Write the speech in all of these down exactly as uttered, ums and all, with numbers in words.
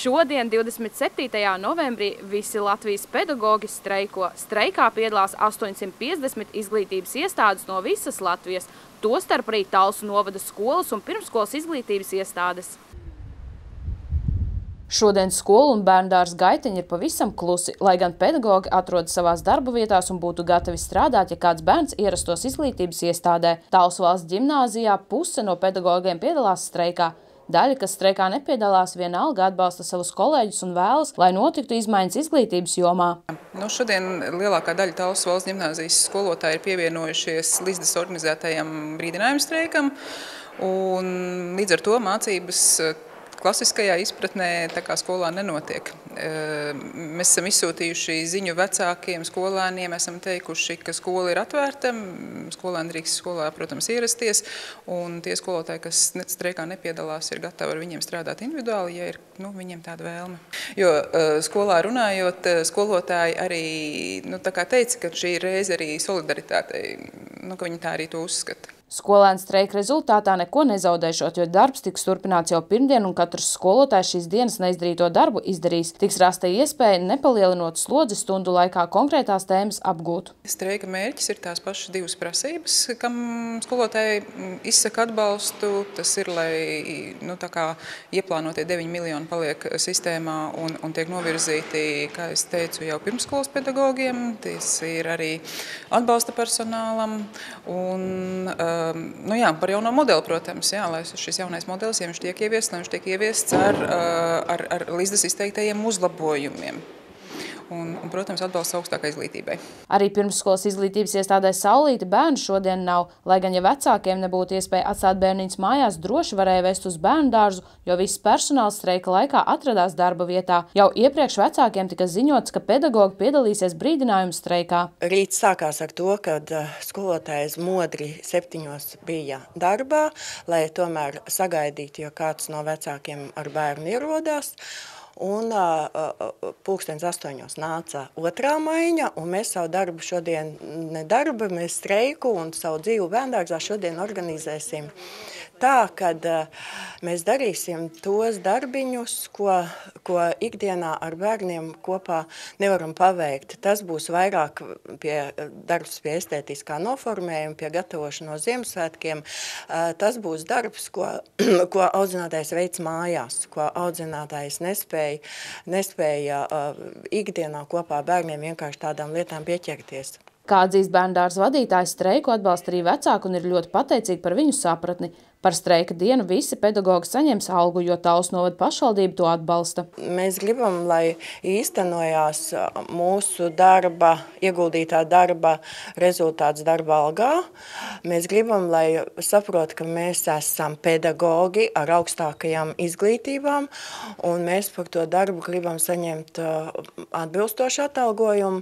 Šodien, divdesmit septītajā novembrī, visi Latvijas pedagogi streiko. Streikā piedalās astoņsimt piecdesmit izglītības iestādes no visas Latvijas, tostarp arī Talsu novada skolas un pirmskolas izglītības iestādes. Šodien skolu un bērndārza gaiteņi ir pavisam klusi, lai gan pedagogi atrodas savās darba vietās un būtu gatavi strādāt, ja kāds bērns ierastos izglītības iestādē. Talsu valsts ģimnāzijā puse no pedagogiem piedalās streikā. Daļa, kas streikā nepiedalās, vienalga atbalsta savus kolēģus un vēlas, lai notiktu izmaiņas izglītības jomā. Nu, šodien lielākā daļa Talsu valsts ģimnāzijas skolotāji ir pievienojušies Lizdas organizētajam brīdinājumu streikam, un līdz ar to mācības klasiskajā izpratnē tā kā skolā nenotiek. Mēs esam izsūtījuši ziņu vecākiem, skolēniem, esam teikuši, ka skola ir atvērta, skolēni drīkst skolā, protams, ierasties, un tie skolotāji, kas streikā nepiedalās, ir gatavi ar viņiem strādāt individuāli, ja ir nu, viņiem tāda vēlme. Jo skolā runājot, skolotāji arī nu, tā kā teica, ka šī reize arī solidaritātei, nu, ka viņi tā arī to uzskata. Skolēni streika rezultātā neko nezaudēšot, jo darbs tiks turpināts jau pirmdien, un katrs skolotājs šīs dienas neizdarīto darbu izdarīs. Tiks rasta iespēja, nepalielinot slodzi stundu laikā, konkrētās tēmas apgūt. Streika mērķis ir tās pašas divas prasības, kam skolotāji izsaka atbalstu. Tas ir, lai nu, tā kā ieplānotie deviņi miljoni paliek sistēmā un, un tiek novirzīti, kā es teicu, jau pirmskolas pedagogiem. Tas ir arī atbalsta personālam un Nu jā, par jauno modeli, protams, jā, lai šis jaunais modelis, ja viņš tiek ieviests, lai viņš tiek ieviests ar, ar, ar Lizdas izteiktajiem uzlabojumiem. Un, un, protams, atbalsts augstākai izglītībai. Arī pirmsskolas izglītības iestādē Saulīte bērnu šodien nav, lai gan ja vecākiem nebūtu iespēja atstāt bērniņus mājās, droši varēja vest uz bērnu dārzu, jo viss personāls streika laikā atradās darba vietā. Jau iepriekš vecākiem tika ziņots, ka pedagogi piedalīsies brīdinājumu streikā. Rīts sākās ar to, kad skolotājs modri septiņos bija darbā, lai tomēr sagaidītu, jo kāds no vecākiem ar bērnu ierodās. Un uh, pulkstens astoņos nāca otrā maiņa, un mēs savu darbu šodien, ne darbu, mēs streiku un savu dzīvu bērndārzā šodien organizēsim tā, kad uh, mēs darīsim tos darbiņus, ko, ko ikdienā ar bērniem kopā nevaram paveikt. Tas būs vairāk pie darbs pie estētiskā noformējuma, pie gatavošanos Ziemassvētkiem. Uh, tas būs darbs, ko, ko audzinātājs veids mājās, ko audzinātājs nespēja nespēja uh, ikdienā kopā bērniem vienkārši tādām lietām pieķerties. Kā atzīst bērndārza vadītājs, streiku atbalsta arī vecāki un ir ļoti pateicīgi par viņu sapratni. Par streika dienu visi pedagogi saņems algu, jo Talsu novada pašvaldība to atbalsta. Mēs gribam, lai īstenojās mūsu darba, ieguldītā darba rezultāts darba algā. Mēs gribam, lai saprot, ka mēs esam pedagogi ar augstākajām izglītībām, un mēs par to darbu gribam saņemt atbilstošu atalgojumu.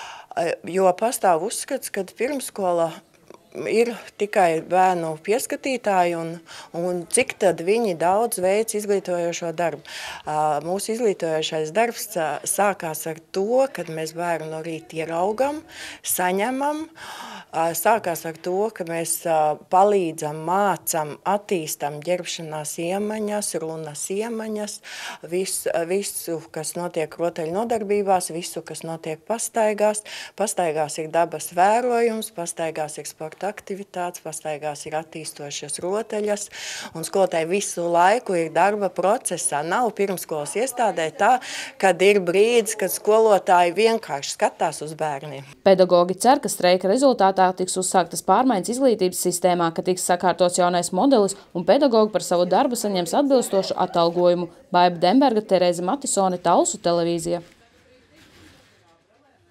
Jo pastāv uzskats, ka pirmskola ir tikai bērnu pieskatītāji un, un cik tad viņi daudz veic izglītojošo darbu. Mūsu izglītojošais darbs sākās ar to, kad mēs bērnu no rīta ieraugam, saņemam, sākās ar to, ka mēs palīdzam, mācam, attīstam ģerbšanās iemaņas, runas iemaņas, visu, visu, kas notiek rotaļu nodarbībās, visu, kas notiek pastaigās. Pastaigās ir dabas vērojums, pastaigās ir sporta aktivitātes, pastaigās ir attīstošas rotaļas, un skolotāji visu laiku ir darba procesā. Nav pirmskolas iestādē tā, kad ir brīdis, kad skolotāji vienkārši skatās uz bērniem. Pedagogi cer, ka streika rezultātā tiks uzsāktas pārmaiņas izglītības sistēmā, ka tiks sakārtots jaunais modelis un pedagogi par savu darbu saņems atbilstošu atalgojumu. Baiba Demberga, Terēze Matisone, Talsu televīzija.